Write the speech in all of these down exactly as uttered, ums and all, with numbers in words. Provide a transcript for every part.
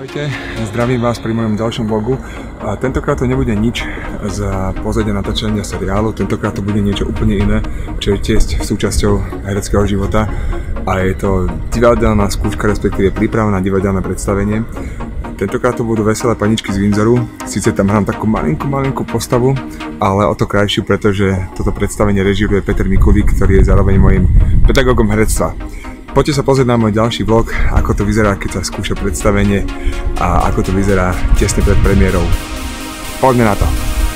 Ahojte, zdravím vás pri mojom ďalšom vlogu. A tentokrát to nebude nič z pozadia natáčania seriálu, tentokrát to bude niečo úplne iné, čo je tiež súčasťou hereckého života. A je to divadelná skúška, respektíve príprava na divadelné predstavenie. Tentokrát to budú Veselé paničky z Windzoru. Sice tam hrám takú malinkú, malinkú postavu, ale o to krajšiu, pretože toto predstavenie režíruje Peter Mikulík, ktorý je zároveň mojím pedagógom herectva. Poďte sa pozrieť na môj ďalší vlog, ako to vyzerá, keď sa skúša predstavenie a ako to vyzerá tesne pred premiérou. Poďme na to!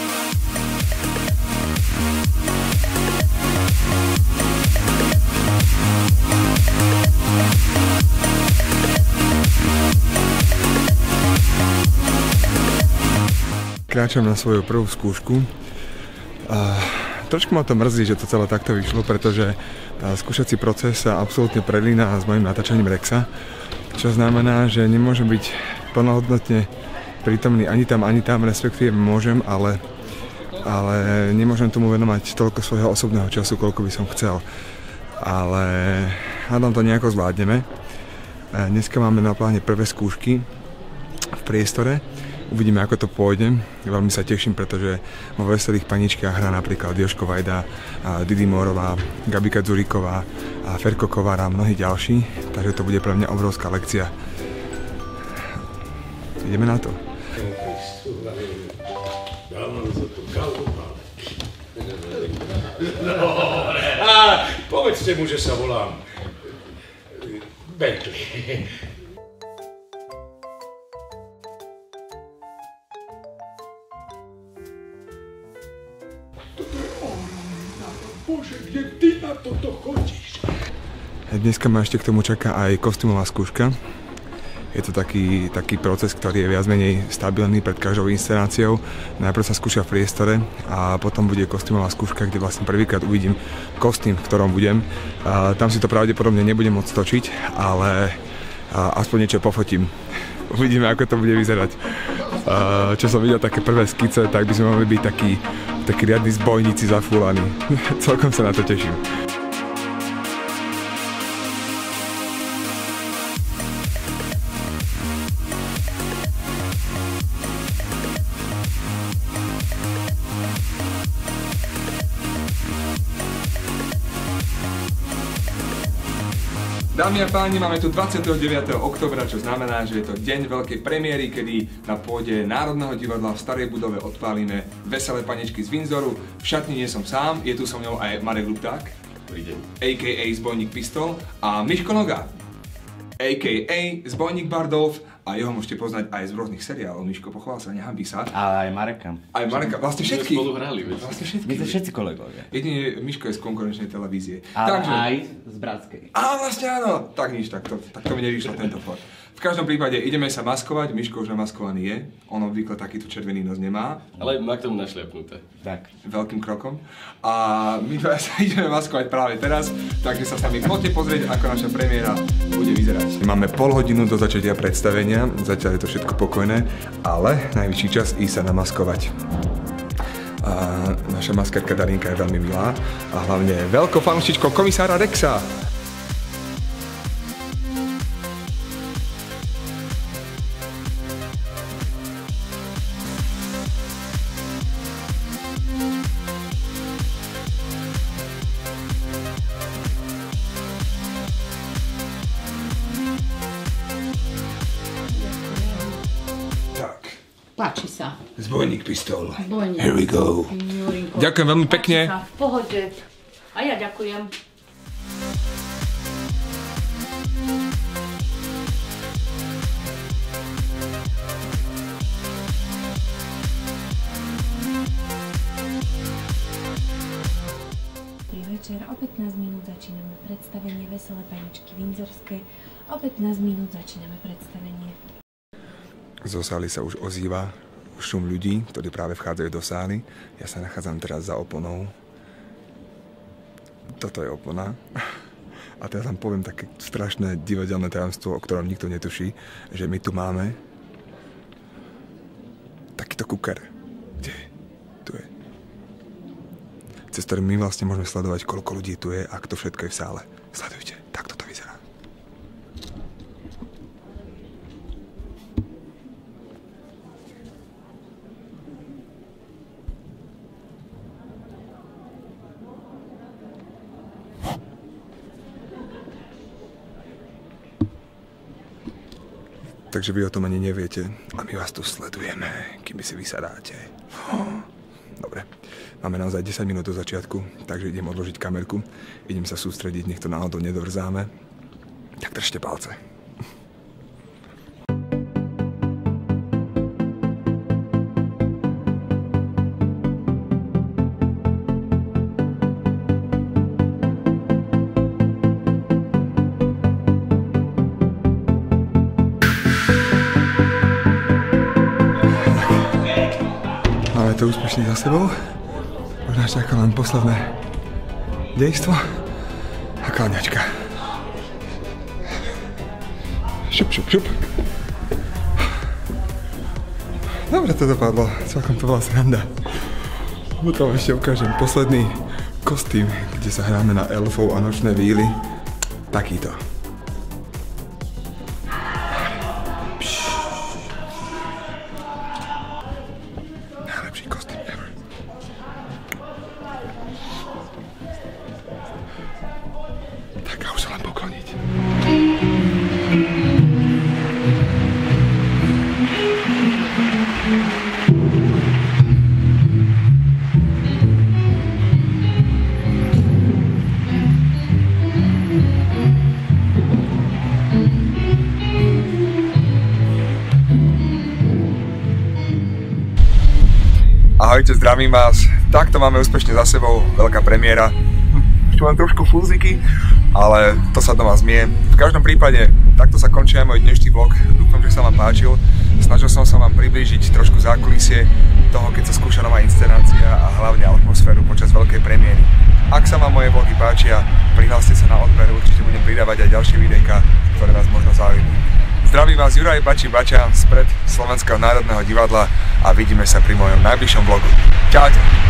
Kráčam na svoju prvú skúšku. Uh, trošku ma to mrzí, že to celé takto vyšlo, pretože skúšací proces sa absolútne prelína s mojím natáčaním Rexa, čo znamená, že nemôžem byť plnohodnotne prítomný ani tam, ani tam, respektíve môžem, ale, ale nemôžem tomu venovať toľko svojho osobného času, koľko by som chcel. Ale hádam to nejako zvládneme. Dneska máme na pláne prvé skúšky v priestore. Uvidíme, ako to pôjde. Veľmi sa teším, pretože vo Veselých paničkách hrá napríklad Jožko Vajda, Didi Mórová, Gabika Dzuriková, Ferko Kovára a mnohí ďalší. Takže to bude pre mňa obrovská lekcia. Ideme na to. A povedzte mu, že sa volám Bentley. Bože, kde ty na toto chodíš? Dneska ma ešte k tomu čaká aj kostýmová skúška. Je to taký, taký proces, ktorý je viac menej stabilný pred každou inscenáciou. Najprv sa skúša v priestore a potom bude kostýmová skúška, kde vlastne prvýkrát uvidím kostým, v ktorom budem. A tam si to pravdepodobne nebudem môcť točiť, ale aspoň niečo pofotím. Uvidíme, ako to bude vyzerať. A čo som videl také prvé skice, tak by sme mohli byť takí takí riadni zbojníci zafúlaní. Celkom sa na to teším. Dámy a páni, máme tu dvadsiateho deviateho októbra, čo znamená, že je to deň veľkej premiéry, kedy na pôde Národného divadla v starej budove odpálime Veselé paničky z Windzoru. V šatni nie som sám, je tu so mnou aj Marek Lupták, a ká a. Zbojník Pistol, a Miško Noga, a ká a. Zbojník Bardolf, a jeho môžete poznať aj z rôznych seriálov. Miško, pochvál sa, nehambí sa. Ale aj Mareka. Aj Mareka, vlastne všetky. My spolu hrali, veď. Vlastne všetky. My sme všetci kolegovia. Jedine Miško je z konkurenčnej televízie. Ale Takže... aj z Bratskej. Á, vlastne áno. Tak nič, tak to, tak to mi nevyšlo tento for. V každom prípade ideme sa maskovať, Miško už namaskovaný je. On obvykle takýto červený nos nemá. Ale má k tomu našľapnuté. Tak. Veľkým krokom. A my dva sa ideme maskovať práve teraz, takže sa s nami poďte pozrieť, ako naša premiéra bude vyzerať. Máme pol hodinu do začatia predstavenia, zatiaľ je to všetko pokojné, ale najvyšší čas ísť sa namaskovať. A naša maskárka Darinka je veľmi milá a hlavne veľkou fanúšičkou komisára Rexa. Páči sa. Zbojník Pistol. Zbojník. Here we go. Jurinko. Ďakujem veľmi pekne. Páči sa, v pohode. A ja ďakujem. Dobrý večer, o pätnásť minút začíname predstavenie Veselé paničky Windzorské. O pätnásť minút začíname predstavenie. Zo sály sa už ozýva šum ľudí, ktorí práve vchádzajú do sály. Ja sa nachádzam teraz za oponou. Toto je opona. A teraz vám poviem také strašné divadelné tajomstvo, o ktorom nikto netuší, že my tu máme takýto kuker. Kde je? Tu je. Cez ktorý my vlastne môžeme sledovať, koľko ľudí tu je a kto všetko je v sále. Sledujte, takto to vyzerá. Takže vy o tom ani neviete a my vás tu sledujeme, kým si vysadáte. Dobre, máme naozaj desať minút do začiatku, takže idem odložiť kamerku, idem sa sústrediť, nech to náhodou nedorzáme. Tak držte palce. Máme to úspešne za sebou. Už nás čaká len posledné dejstvo a kláňačka. Šup, šup, šup. Dobre to dopadlo, celkom to bola sranda. Potom ešte ukážem posledný kostým, kde sa hráme na elfov a nočné víly. Takýto. Najlepší kostým ever. Tak a už sa len pokloniť. Ahojte, zdravím vás. Takto máme úspešne za sebou, veľká premiéra. Ešte mám trošku fúziky, ale to sa doma zmie. V každom prípade, takto sa končí aj môj dnešný vlog. Dúfam, že sa vám páčil. Snažil som sa vám priblížiť trošku zákulisie toho, keď sa skúša nová inscenácia a hlavne atmosféru počas veľkej premiéry. Ak sa vám moje vlogy páčia, prihláste sa na odber, určite budem pridávať aj ďalšie videjka, ktoré vás možno zaujímajú. Zdraví vás Juraj Bači Bača spred Slovenského národného divadla a vidíme sa pri mojom najbližšom vlogu. Čaute!